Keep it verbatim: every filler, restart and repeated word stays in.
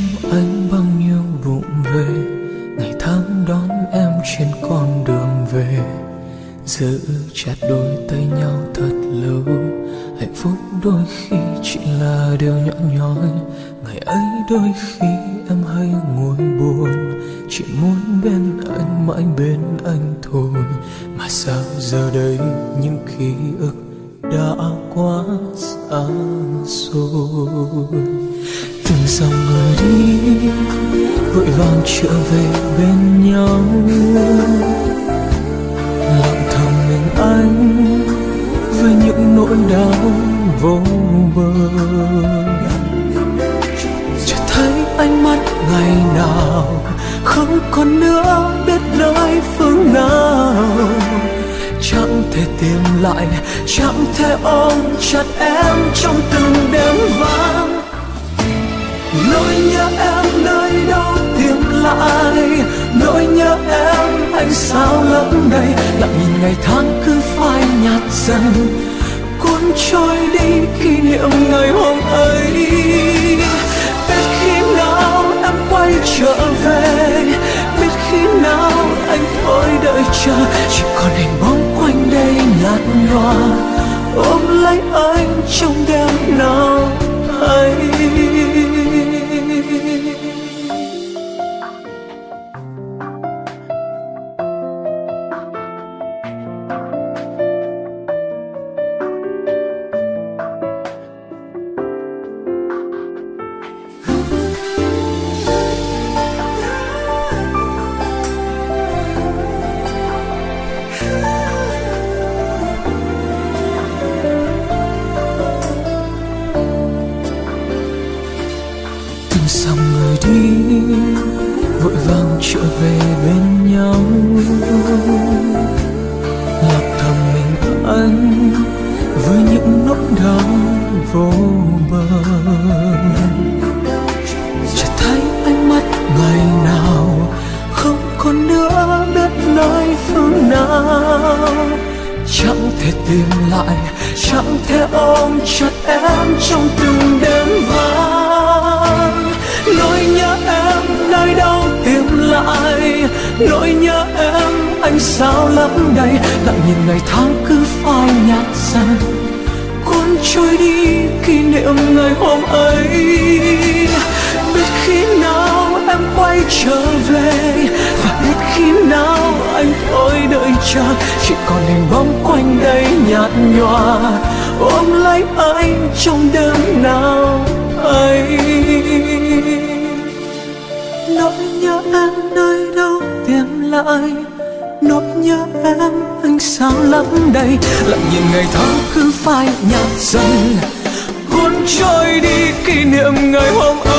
anh bao nhiêu vụng về, ngày tháng đón em trên con đường về. Giữ chặt đôi tay nhau thật lâu, hạnh phúc đôi khi chỉ là điều nhỏ nhoi. Ngày ấy đôi khi em hay ngồi buồn, chỉ muốn bên anh mãi bên anh thôi. Mà sao giờ đây những ký ức đã quá xa xôi. Từng dòng người đi vội vàng trở về bên nhau, lặng thầm mình anh với những nỗi đau vô bờ. Chợt thấy ánh mắt ngày nào không còn nữa biết nơi phương nào, chẳng thể tìm lại, chẳng thể ôm chặt em trong từng đêm vắng. Nỗi nhớ em nơi đâu tìm lại, nỗi nhớ em anh sao lắm đây. Lặng nhìn ngày tháng cứ phai nhạt dần, cuốn trôi đi kỷ niệm ngày hôm ấy. Biết khi nào em quay trở về, biết khi nào anh thôi đợi chờ. Chỉ còn hình bóng quanh đây nhạt nhòa, ôm lấy anh trong đêm nào ấy. Dòng người đi vội vàng trở về bên nhau, lạc thầm mình anh với những nỗi đau vô bờ. Chợt thấy ánh mắt ngày nào không còn nữa biết nơi phương nào, chẳng thể tìm lại, chẳng thể ôm chặt em trong từng đêm vắng. Nỗi nhớ em nơi đâu tìm lại, nỗi nhớ em anh sao lắm đây. Lặng nhìn ngày tháng cứ phai nhạt dần, cuốn trôi đi kỷ niệm ngày hôm ấy. Biết khi nào em quay trở về, và biết khi nào anh thôi đợi chờ. Chỉ còn hình bóng quanh đây nhạt nhòa, ôm lấy anh trong đêm nào ấy. Nỗi nhớ em nơi đâu tìm lại, nỗi nhớ em anh sao lắm đây. Lặng nhìn ngày tháng cứ phai nhạt dần, cuốn trôi đi kỷ niệm ngày hôm ấy.